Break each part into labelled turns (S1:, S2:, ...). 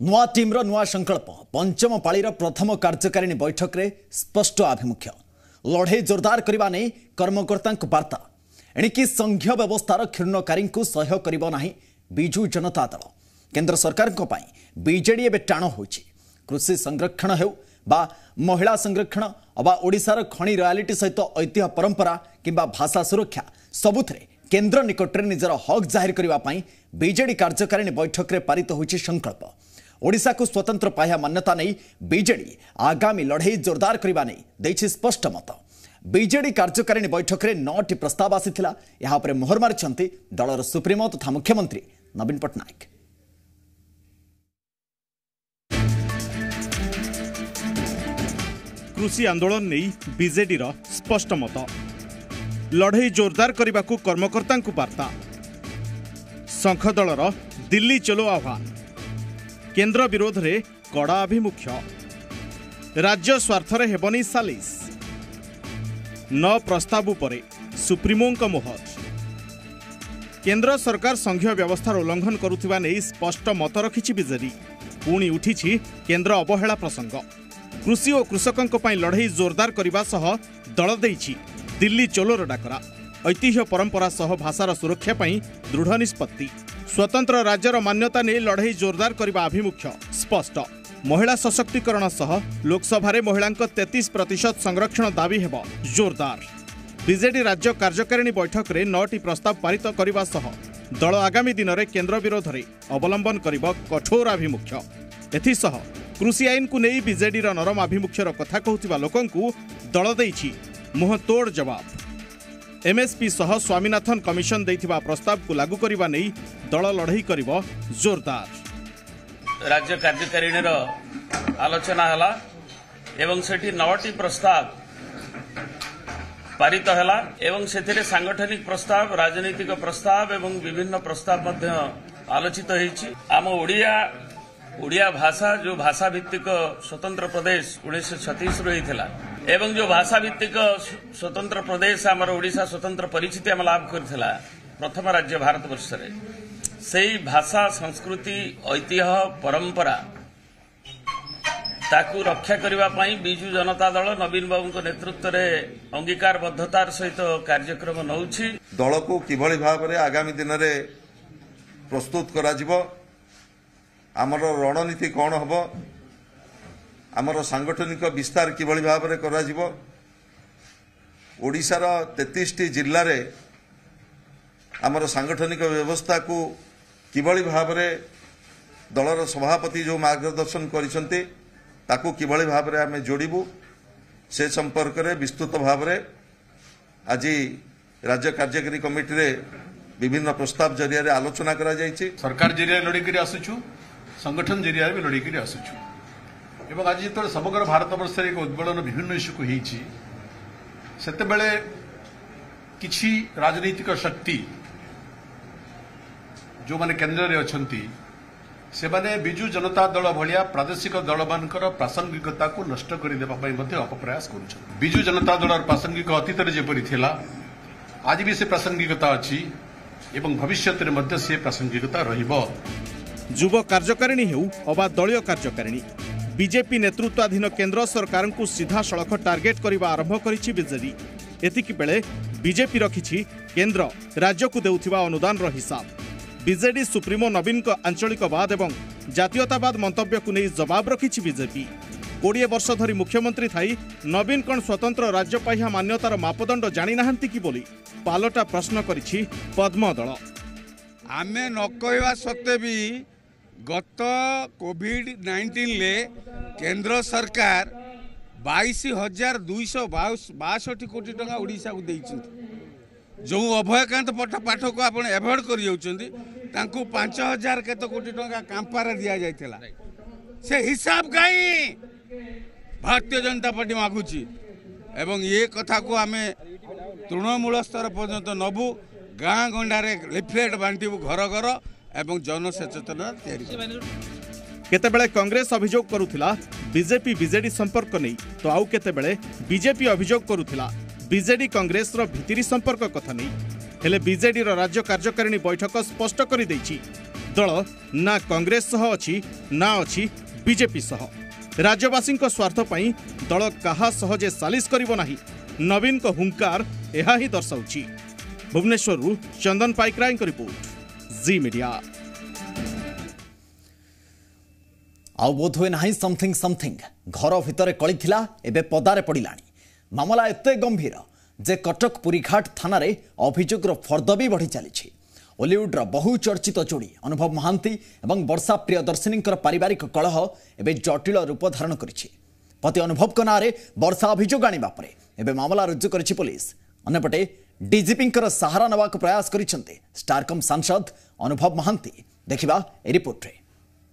S1: नुआ टीम्र नुआ संकल्प पंचम पाळीर प्रथम कार्यकारिणी बैठक रे स्पष्ट आभिमुख्य लड़े जोरदार करने नहीं कर्मकर्ता वार्ता एणिकी संघीय व्यवस्थार क्षीर्णकारी सह्य करिबो नाही बिजू जनता दल केंद्र सरकार बीजेडी एवं टाण हो कृषि संरक्षण हो बा महिला संरक्षण अबा ओडिशार खनि रॉयल्टी सहित ऐतिह्य परंपरा किंबा भाषा सुरक्षा सबुथरे केंद्र निकटरे निजर हक जाहिर करने बीजेडी कार्यकारिणी बैठक रे पारित होइछि संकल्प ओडिशा को स्वतंत्र पाह्या मान्यता नहीं बीजेडी आगामी लड़े जोरदार करने नहीं देछि स्पष्ट मत बीजेडी कार्यकारिणी बैठक रे 9टी प्रस्ताव आसीथिला यहाँ पर मोहर मारिछंती दलर सुप्रीमो तथा मुख्यमंत्री नवीन पट्टनायक।
S2: कृषि आंदोलन नहीं बीजेडी रो स्पष्ट मत लड़े जोरदार करने को कर्मकर्ता वार्ता संघ दलर दिल्ली चलो आह्वान केंद्र विरोध रे कड़ा आभिमुख्य राज्य स्वार्थरे हेबनी सालिस 9 प्रस्ताव पर सुप्रीमो मोहर केंद्र सरकार संघीय व्यवस्थार उल्लंघन करुथिबा नै स्पष्ट मत रखिछि बीजेडी पुणी उठिछि केंद्र अवहेला प्रसंग कृषि और कृषकों पर लड़े जोरदार करने सह दल देइछि दिल्ली चलोर डाकरा ऐतिह्य परंपरा सह भाषार सुरक्षा पई दृढ़ निष्पत्ति स्वतंत्र राज्यर मान्यता नहीं लड़े जोरदार करने आभिमुख्य स्पष्ट महिला सशक्तिकरण सह लोकसभा महिला 33% संरक्षण दाबी हेब जोरदार बीजेडी राज्य कार्यकारिणी बैठक रे 9टी प्रस्ताव पारित करने सह दल आगामी दिन में केंद्र विरोध में अवलंबन करिब कठोर आभिमुख्य एथिसह कृषि आईन को नहीं बीजेडी नरम आभिमुख्यर कथा कहूथिबा लोकंकु दल देइछि मुह तोड़ जवाब एमएसपी सह स्वामीनाथन कमिशन देथिबा प्रस्ताव को लागू करबा नै दल लड़ई करिब जोरदार
S3: राज्य कार्यकारिणी आलोचना हला एवं सेठी 9टी प्रस्ताव पारित हला एवं सेथिरे सांगठनिक प्रस्ताव राजनीतिक प्रस्ताव एवं विभिन्न प्रस्ताव मध्य आलोचित होईछि आम ओडिया भाषा जो भाषा भित्तिक स्वतंत्र प्रदेश 1936 रही थिला एवं जो भाषा भित्तिक स्वतंत्र प्रदेश आमर ओडिशा स्वतंत्र परिचिति आम लाभ करथिला प्रथम राज्य भारत वर्ष रे सेही भाषा संस्कृति ऐतिह्य परंपरा ताकू रक्षा करबा पई बिजू जनता दल नवीन बाबू नेतृत्व रे अंगीकारबद्धतार सहित कार्यक्रम नउछि
S4: दल को किभଳି भाबरे आगामी दिन रे प्रस्तुत करा जिवो आमर रणनीति कौन हम आमर सांगठनिक विस्तार किभଳି भाबरे करा जिवो ओडिशार 33टी जिल्ला रे आमर सांगठनिक व्यवस्था को किभଳି भाबरे दलर सभापति जो मार्गदर्शन करिसंते ताकू किभଳି भाबरे आमे जोड़िबू से संपर्क रे विस्तृत भाबरे आज राज्य कार्यकारी कमिटी रे विभिन्न प्रस्ताव जरिया रे आलोचना करा जायछि
S5: सरकार जरिया लड़ी करी आसुछु संगठन जरिया भी लड़ी करी आसुछु एवं आज जो समग्र भारत वर्ष एक उद्बोधन विभिन्न इश्यू को सेते बेले किछि राजनीतिक शक्ति जो माने केंद्र रे अछंती से माने बिजू जनता दल भलिया प्रादेशिक दल मानकर प्रासंगिकता को नष्ट कर देबा पई मध्ये अपप्रयास करूछन बिजू जनता दल प्रासंगिक अतीत रे जेपरि थिला आज भी से प्रासंगिकता अछि एवं भविष्य रे मध्ये से प्रासंगिकता रहिबो
S2: युव कार्यकारिणी हेउ अबा दलीय कार्यकारिणी बीजेपी नेतृत्वाधीन केंद्र सरकार को सीधा सड़क टार्गेट करने आरंभ करिछि बीजेडी एतिकी बेले बीजेपी रखिछि केंद्र राज्य को देउथिबा अनुदान रो हिसाब बीजेडी सुप्रीमो नवीन को आंचलिकवाद एवं जातीयतावाद मंतव्य को नहीं जवाब रखिछि बीजेपी 20 वर्ष धरी मुख्यमंत्री थाई नवीन कौन स्वतंत्र राज्य पाह्या मान्यतार मापदंड जानी नाहंती कि बोली पालटा प्रश्न करिछि पद्म दल
S6: आमे न कहवा सत्ते भी गत कोविड-19 ले केंद्र सरकार 22,262 कोटी टका ओडिशा को देइछि जो अभयकांत पाठ को आपण एवॉइड करि जाउछंदी तांको 5,000 केत कोटी टका कांपारा दिया जायतिला से हिसाब काई भारतीय जनता पार्टी मागुची एवं ये कथा को आमे तृणमूल स्तर पर्यंत नबू गाँ गंडारे लिफलेट बांटिबू घर घर एवं जनसचेतना
S2: केतेबेले कांग्रेस अभियोग करुथिला बीजेपी बीजेडी संपर्क नहीं तो आउ केतेबेले बीजेपी अभियोग करुथिला बीजेडी कांग्रेस रो भितरी संपर्क कथा नहीं हेले बीजेडी रो राज्य कार्यकारिणी बैठक स्पष्ट करि दैछि दल ना कांग्रेस सह अछि ना अछि बीजेपी सह। राज्यवासी स्वार्थ पई दल कहा सहजे सालिस करिवो नाही नवीन को हुंकार एहा ही दर्शाउछि। भुवनेश्वर चंदन पाइकराय को रिपोर्ट, जी मीडिया।
S1: आउ बोध हुए नाही समथिंग समथिंग घर भितर कली थिला एबे पदारे पड़िलानी। मामला एते गंभीर जे कटक पुरीघाट थाना रे अभियोगर फर्द भी बढ़ी चली। ओलीवुड्र बहु चर्चित जोड़ी अनुभव महांती एवं वर्षा प्रियदर्शिनी पारिवारिक कलह एवं जटिल रूप धारण करिछि। पति अनुभव नाँ में वर्षा अभियोग आने एवं मामला रुजु करिछि पुलिस। अन्यपटे डीजीपी सहारा नवाक प्रयास करिसेंते स्टारकम सांसद अनुभव महांती। देखिबा ए रिपोर्ट रे।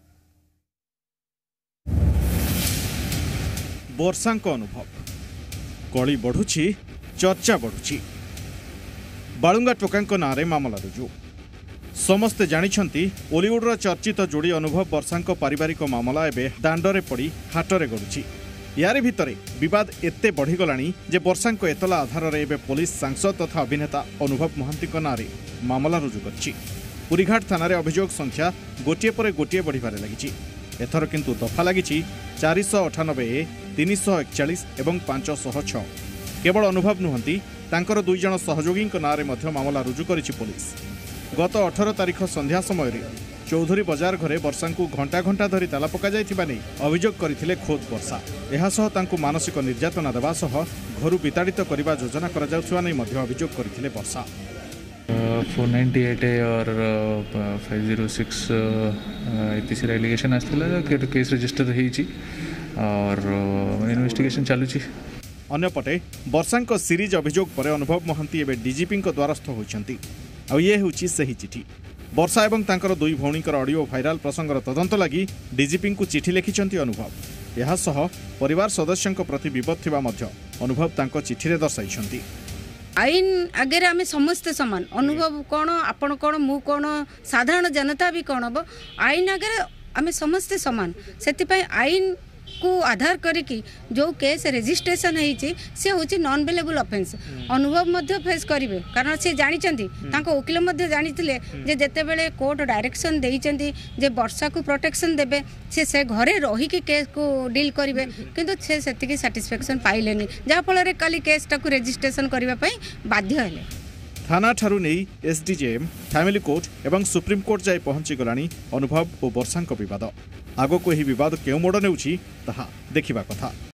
S2: वर्षा अनुभव कली बढ़ुछि, चर्चा बढ़ुछि। बालुंगा टोका नाँ में मामला रुजु। समस्ते जानिछंती ओलीवुड्र चर्चित जोड़ी अनुभव वर्षा पारिवारिक मामला एवं दांडरे पड़ी हाटरे गड़ुछि। यारे भितरे विवाद एते बढ़ीगलानी जे वर्षा एतला आधार में एवं पुलिस सांसद तथा अभिनेता अनुभव महांती नाँ में मामला रुजु करिछि। पुरीघाट थाना अभियोग संख्या गोटे पर गोटे बढ़िबारे लागिछि। एथर किंतु दफा लागिछि 498A, 341 एवं 506। केवल अनुभव नुहंती तांकर दुई जन सहयोगी नाँ में मामला रुजु करिछि पुलिस। गत 18 तारिख संध्या समय चौधरी बजार घरे वर्षा को घंटा घंटा धरी ताला पका जाइथिबा नै अभियोग करथिले खोद वर्षा। एहा सह तांकु मानसिक निर्यातना देवा सह घरु विताड़ित करबा योजना करा जाउथुवा नै मध्य अभियोग करथिले वर्षा।
S7: 498 और 506 इतिसर एलिगेशन आस्थिला केस रजिस्टर हेछि और इन्वेस्टिगेशन चालुछि।
S2: अन्यपटे वर्षा सीरीज अभियोग पर अनुभव महांती एवं डीजीपी द्वारस्थ होइछंती। आ ये हूँ सही चिठी। वर्षा एवं तांकर दुई भौणीकर ऑडियो भाइराल प्रसंगर तदंत लगी डीजीपी को चिठी लिखिछंती अनुभव। यह सह परिवार सदस्यों प्रति विपद थिबा मध्य अनुभव तांको चिठी रे दर्शाइछंती।
S8: आईन आगे आम समस्ते समान। अनुभव कौन, आपण कौन, मु कौन, साधारण जनता भी कौन हम, आईन आगे आम समस्ते समान। से आईन को आधार करिकी जो केस रजिस्ट्रेशन होईची से होची नॉन बेलेबल ऑफेंस। अनुभव मध्य फेस करिवे कारण से जानिचंती तांको वकील मध्य जानिथिले जे जेते बेले कोर्ट डायरेक्शन देइचंती जे वर्षा को प्रोटेक्शन देबे से घरे रही की केस को डील करिवे किंतु से सेतिकी सैटिस्फैक्शन पाइलेनी जा फल रे काली केस टाकू रजिस्ट्रेशन करिवा पई बाध्य हेले।
S2: थाना ठारू नहीं एसडीजेएम, फैमिली कोर्ट एवं सुप्रीम कोर्ट जाए पहुंची गलानी अनुभव और वर्षा विवाद। आगो को यह विवाद क्यों मोड़ नेउछि ताहा देखिबा कथा।